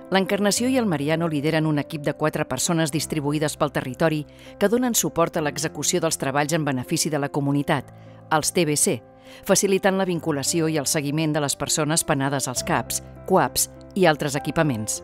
L'Encarnació i el Mariano lideren un equip de 4 persones distribuïdes pel territori que donen suport a l'execució dels treballs en benefici de la comunitat, els TBC, facilitant la vinculació i el seguiment de les persones penades als CAPs, CUAPs i altres equipaments.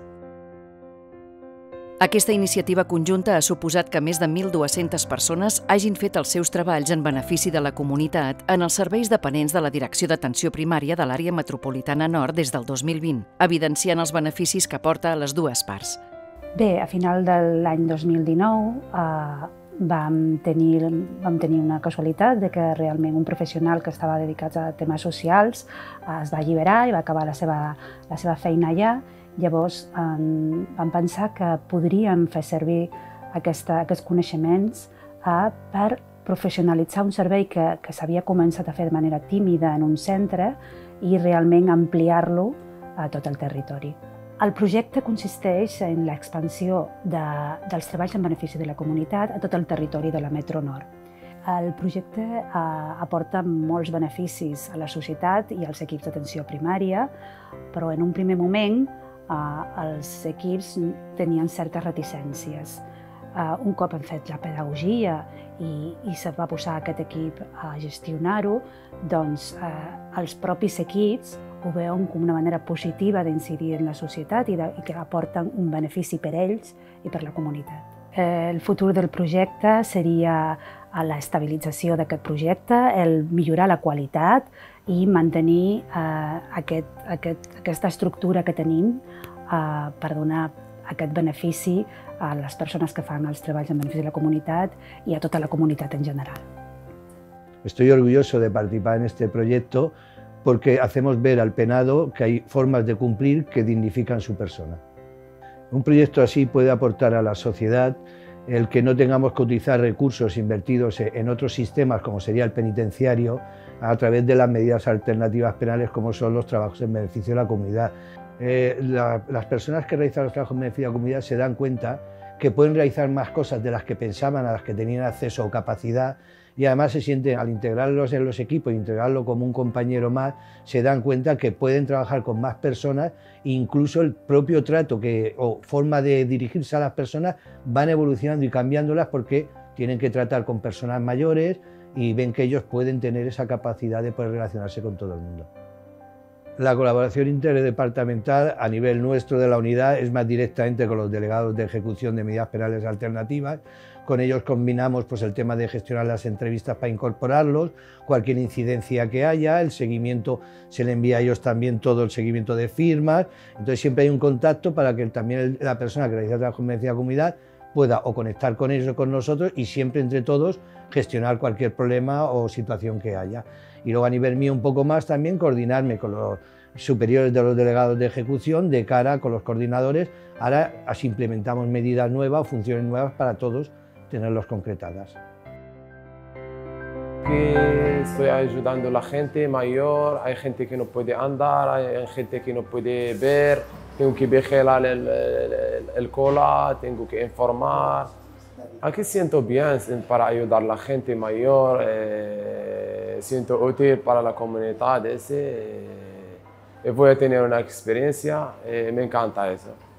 Aquesta iniciativa conjunta ha suposat que més de 1.200 persones hagin fet els seus treballs en benefici de la comunitat en els serveis dependents de la Direcció d'Atenció Primària de l'Àrea Metropolitana Nord des del 2020, evidenciant els beneficis que aporta a les dues parts. Bé, a final de l'any 2019 vam tenir una casualitat de que realment un professional que estava dedicat a temes socials es va alliberar i va acabar la seva feina allà. Llavors vam pensar que podríem fer servir aquests coneixements per professionalitzar un servei que s'havia començat a fer de manera tímida en un centre i realment ampliar-lo a tot el territori. El projecte consisteix en l'expansió dels treballs en benefici de la comunitat a tot el territori de la Metro Nord. El projecte aporta molts beneficis a la societat i als equips d'atenció primària, però en un primer moment els equips tenien certes reticències. Un cop hem fet la pedagogia i se va posar aquest equip a gestionar-ho, doncs els propis equips ho veuen com una manera positiva d'incidir en la societat i que aporten un benefici per ells i per la comunitat. El futur del projecte seria l'estabilització d'aquest projecte, el millorar la qualitat i mantenir aquesta estructura que tenim per donar aquest benefici a les persones que fan els treballs en benefici de la comunitat i a tota la comunitat en general. Estoy orgulloso de participar en este proyecto porque hacemos ver al penado que hay formas de cumplir que dignifican su persona. Un proyecto así puede aportar a la sociedad el que no tengamos que utilizar recursos invertidos en otros sistemas como sería el penitenciario a través de las medidas alternativas penales como son los trabajos en beneficio de la comunidad. Las personas que realizan los trabajos en beneficio de la comunidad se dan cuenta que pueden realizar más cosas de las que pensaban, a las que tenían acceso o capacidad, y además se sienten, al integrarlos en los equipos, integrarlo como un compañero más, se dan cuenta que pueden trabajar con más personas, incluso el propio trato o forma de dirigirse a las personas van evolucionando y cambiándolas porque tienen que tratar con personas mayores y ven que ellos pueden tener esa capacidad de poder relacionarse con todo el mundo. La colaboración interdepartamental a nivel nuestro de la unidad es más directamente con los delegados de ejecución de medidas penales alternativas. Con ellos combinamos el tema de gestionar las entrevistas para incorporarlos, cualquier incidencia que haya, el seguimiento se le envía a ellos también todo el seguimiento de firmas. Entonces siempre hay un contacto para que también la persona que realiza trabajo en beneficio de la comunidad pueda o conectar con ellos o con nosotros y siempre entre todos gestionar cualquier problema o situación que haya. Y luego a nivel mío un poco más también coordinarme con los superiores de los delegados de ejecución de cara con los coordinadores. Ahora así implementamos medidas nuevas, funciones nuevas para todos tenerlos concretadas. Que estoy ayudando a la gente mayor, hay gente que no puede andar, hay gente que no puede ver, tengo que vigilar el cola, tengo que informar. Aquí siento bien para ayudar a la gente mayor, siento útil para la comunidad, voy a tener una experiencia, me encanta eso.